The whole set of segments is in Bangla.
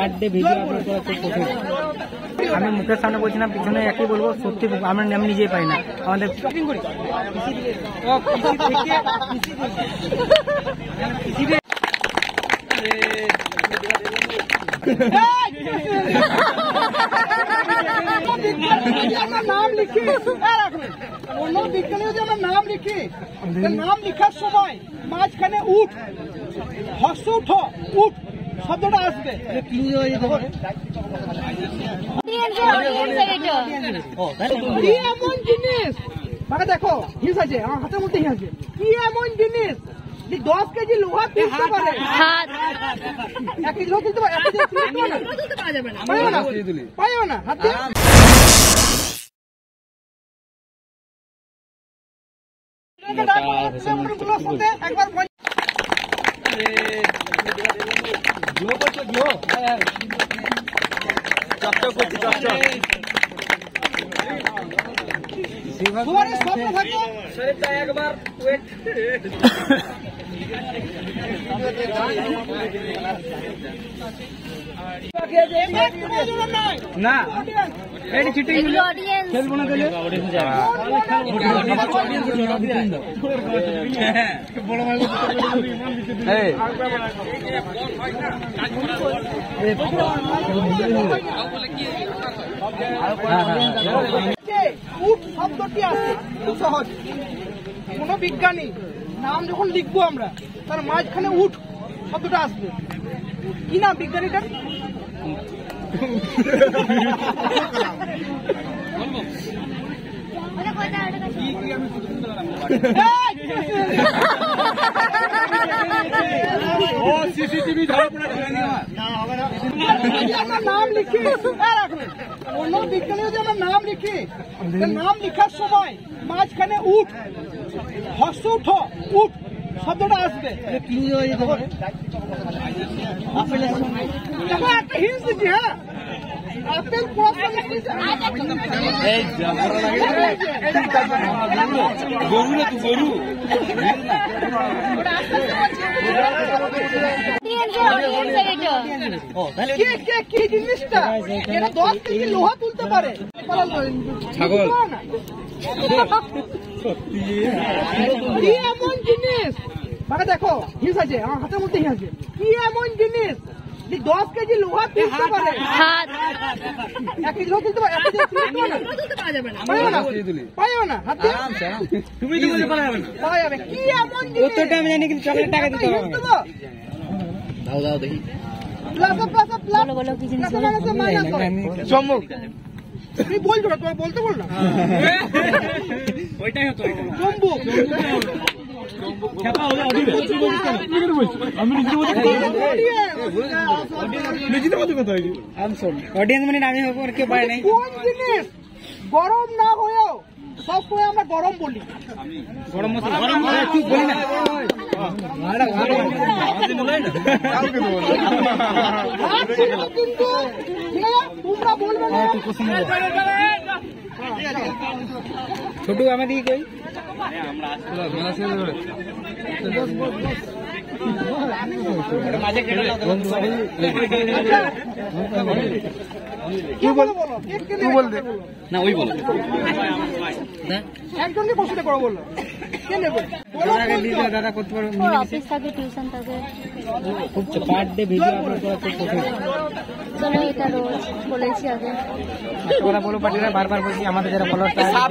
পার ডে ভিডিও আপলোড করা খুব কঠিন। আমি মুখের সামনে বলছি না, পিছনে একই বলবো, সত্যি আমরা আমি নিজেই পাই না। আমাদের নাম লিখি অন্য বিজ্ঞানী যদি আমরা নাম লিখি, নাম লিখার সময় মাঝখানে উঠ, হস্ত উঠ, উঠ শব্দটা আসবে। কি এমন জিনিস দেখো, হিংস আছে আমার হাতের মধ্যে, হিংস আছে। কি এমন জিনিস 10 কেজি লোহা তুলতে পারে? 1 কেজি লোহা তুলতে পারে? পারো না হাতে। একবার একবার না এটি চিটিং খেলবো না দিলে শব্দটি আছে খুব সহজ। কোন বিজ্ঞানী নাম যখন লিখবো আমরা, তার মাঝখানে উঠ শব্দটা আসবে। কি নাম বিজ্ঞানীটার? নাম লিখি অন্য বিজ্ঞানী যদি আমরা নাম লিখি, নাম লিখার সময় মাঝখানে উঠ, হস্ত উঠ, উঠ শব্দটা আসবে। কি একটা হিন্স দিচ্ছি। হ্যাঁ, আপেল গরু না তুই গরু। কি জিনিসটা যেটা 10 কেজি লোহা তুলতে পারে? ছাগল। কি এমন জিনিস দেখো, হিংস আছে আমার হাতের মধ্যে, হিংস আছে। কি এমন জিনিস 10 কেজি লোহা তুলতে পারে? 1 কেজি লোহা তুলতে পারে? পারো না হাতে। তুমি তো বলতে পারবে না, পাওয়া যাবে। কি এমন জিনিস? উত্তরটা আমি জানি, কিন্তু চকলেট টাকা দিতে হবে। দাও দাও দেখি। বলো বলো কি জিনিস? চমক। তুমি বলছো না, তোমার বলতে বল না। ওইটাই হতো চম্বুক। অডিয়েন্স মানে আমি কেউ পায় নাই। কোন জিনিস গরম না হয়েও সবসময় আমরা গরম বলি? গরম মশলা। গরম মশলা ঠিক বলি না, কিন্তু তোমরা বলবে না। ছোট আমাদের কই কি বলবে না, ওই বলো একজনকে বসে করো বললো। দাদা করতে পারো, অফিস থাকে, টিউশন থাকে, খুব পার ডে ভিডিও আপলোড করা খুব কঠিন। চলো এটা রোজ বলেছি আগে। ওরা বলো পার্টিরা বারবার বলছি, আমাদের যারা ফলোয়ার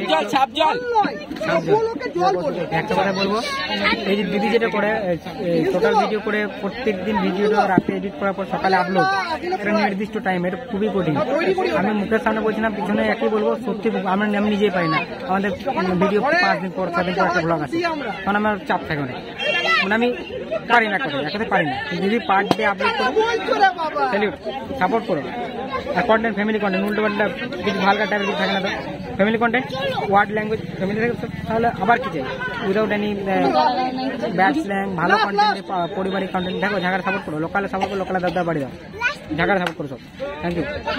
একটা কথা বলবো, এই যে দিদি যেটা করে টোটাল ভিডিও করে প্রত্যেক দিন ভিডিওটা রাতে এডিট করার পর সকালে আপলোড, এটা নির্দিষ্ট টাইম, এটা খুবই কঠিন। আমি মুখের সামনে বলছি না, পিছনে একই বলবো, সত্যি আমরা আমি নিজেই পাই না। আমাদের ভিডিও 5 দিন পর 7 দিন পর একটা ব্লগ আছে, কারণ আমার চাপ থাকে অনেক, মানে আমি পারি না, একাতে পারি না। যদি পার ডে আপলোড করো, স্যালিউট, সাপোর্ট করো। আর কন্টেন্ট ফ্যামিলি কন্টেন্ট, উল্টো পাল্টা কিছু ভালকার টাইপের কিছু থাকে না, তো family content, word language family থাকে, তাহলে আবার কি চাই? উইদাউট এনি ব্যাড স্ল্যাং, ভালো কন্টেন্ট, পারিবারিক কন্টেন্ট দেখো। ঝাঁকার সাপোর্ট করো, লোকালে সাপোর্ট করো, লোকালে দাদা বাড়ি দাও, ঝাঁকার সাপোর্ট করো সব। Thank you.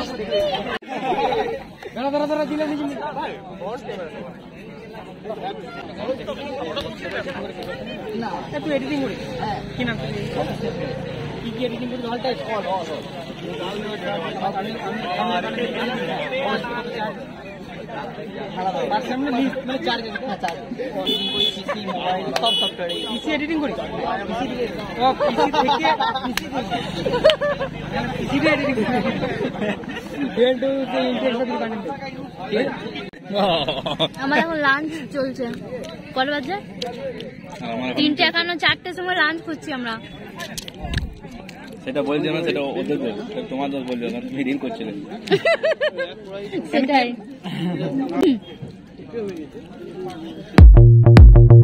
না একটু এডিটিং করি। কি নাম? কি এডিটিং করি? সব সফটওয়্যার পিসি এডিটিং করি ও পিসি থেকে PC editing Dell to internet বানান আমার এখন লাঞ্চ চলছে কত বাজে 3:51 4টের সময় লাঞ্চ করছি আমরা সেটা বলছো না, সেটা ওদের দোষ, তোমার দোষ বলছো না, তুমি রিল করছিলে। সেটাই